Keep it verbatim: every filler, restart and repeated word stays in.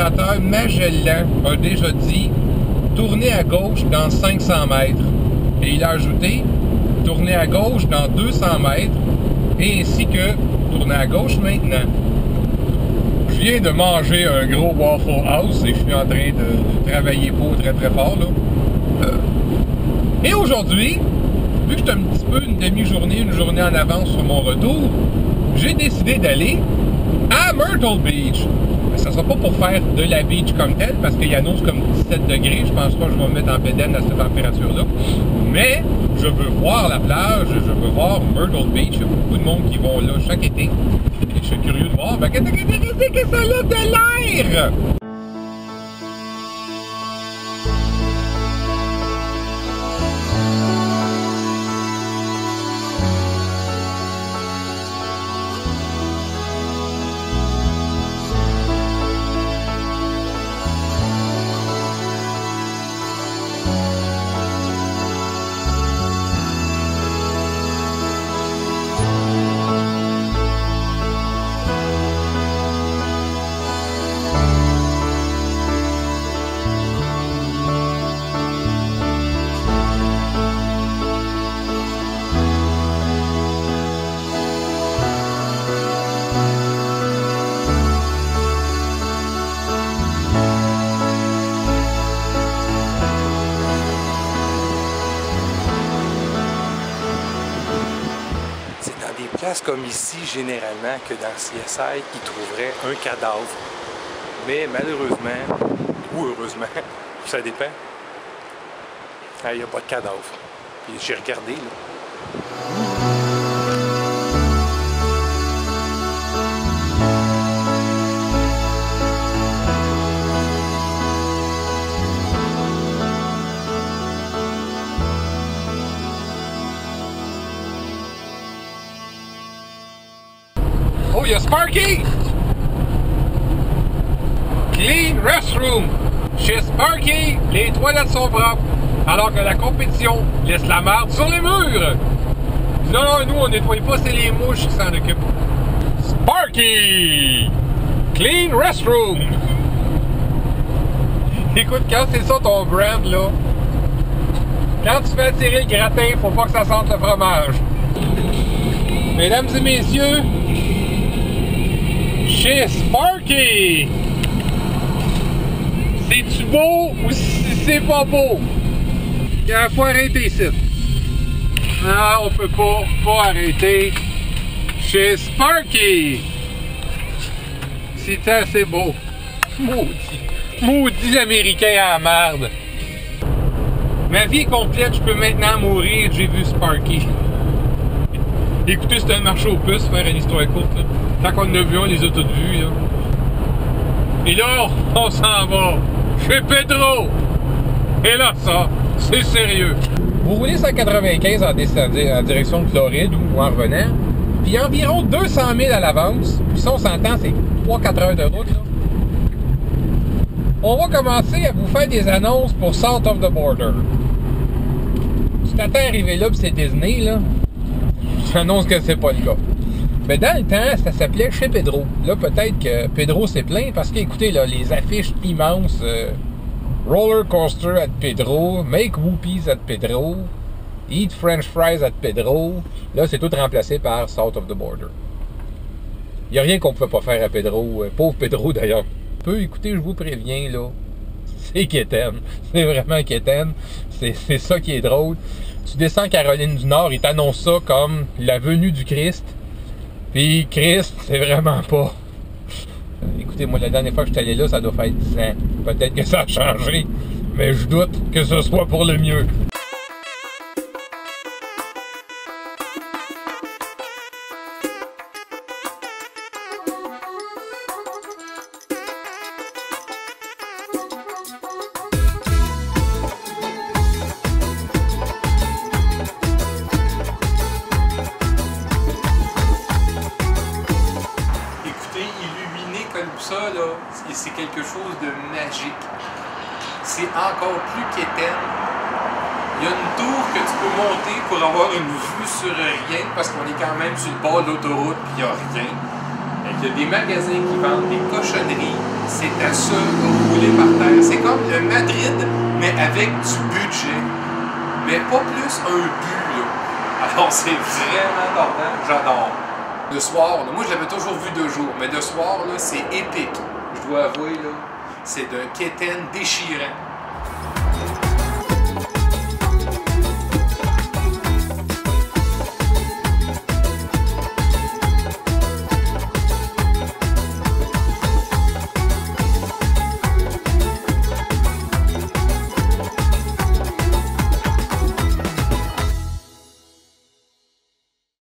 navigateur Magellan a déjà dit tournez à gauche dans cinq cents mètres. Et il a ajouté tournez à gauche dans deux cents mètres et ainsi que tournez à gauche maintenant. Je viens de manger un gros Waffle House et je suis en train de, de travailler pour très très fort là. Euh. Et aujourd'hui, vu que je suis un petit peu une demi-journée, une journée en avance sur mon retour, j'ai décidé d'aller à Myrtle Beach. Ça ne sera pas pour faire de la beach comme telle, parce qu'il annonce comme dix-sept degrés. Je pense pas que je vais me mettre en bédaine à cette température-là. Mais je veux voir la plage, je veux voir Myrtle Beach. Il y a beaucoup de monde qui vont là chaque été. Et je suis curieux de voir, ben, qu'est-ce que ça a de l'air? Comme ici, généralement, que dans C S I, ils trouveraient un cadavre. Mais malheureusement, ou heureusement, ça dépend, il n'y a pas de cadavre. Puis j'ai regardé, là. Oh, il y a Sparky! Clean restroom! Chez Sparky, les toilettes sont propres, alors que la compétition laisse la marde sur les murs! Non, non, nous, on nettoie pas, c'est les mouches qui s'en occupent. Sparky! Clean restroom! Écoute, quand c'est ça ton brand, là, quand tu fais tirer le gratin, faut pas que ça sente le fromage. Mesdames et messieurs, chez Sparky! C'est-tu beau ou si c'est pas beau? Il faut arrêter ici. Non, on peut pas, pas arrêter. Chez Sparky! C'est assez beau. Maudit. Maudit Américain à la merde. Ma vie est complète, je peux maintenant mourir, j'ai vu Sparky. Écoutez, c'était un marché aux puces, faire une histoire courte. Là. Tant qu'on en a vu un, les a tous vus. Là. Et là, on s'en va chez Pedro. Et là, ça, c'est sérieux. Vous roulez cent quatre-vingt-quinze en descendant en direction de Floride ou en revenant, puis environ deux cent mille à l'avance, puis ça, on s'entend, c'est trois à quatre heures de route. Là. On va commencer à vous faire des annonces pour South of the Border. Tu t'attends à arriver là, puis c'est Disney, là. J'annonce que c'est pas le cas. Mais dans le temps, ça s'appelait chez Pedro. Là, peut-être que Pedro s'est plaint parce que, écoutez, là, les affiches immenses, euh, Roller Coaster at Pedro, Make Whoopies at Pedro, Eat French Fries at Pedro, là, c'est tout remplacé par South of the Border. Il n'y a rien qu'on ne peut pas faire à Pedro. Euh, pauvre Pedro, d'ailleurs. Peu, écoutez, je vous préviens, là, c'est quétaine. C'est vraiment quétaine. C'est ça qui est drôle. Tu descends Caroline du Nord, ils t'annoncent ça comme la venue du Christ. Puis Christ, c'est vraiment pas. Écoutez, moi, la dernière fois que je suis allé là, ça doit faire dix ans. Peut-être que ça a changé, mais je doute que ce soit pour le mieux. Ça, là, c'est quelque chose de magique. C'est encore plus quétaine. Il y a une tour que tu peux monter pour avoir une vue sur rien, parce qu'on est quand même sur le bord de l'autoroute, puis il n'y a rien. Il y a des magasins qui vendent des cochonneries. C'est à ça rouler par terre. C'est comme le Madrid, mais avec du budget. Mais pas plus un but, là. Alors, c'est vraiment tordant. J'adore. Le soir, là, moi, je l'avais toujours vu de jour, mais de soir, là, c'est épique. Je dois avouer, là, c'est d'un quétaine déchirant.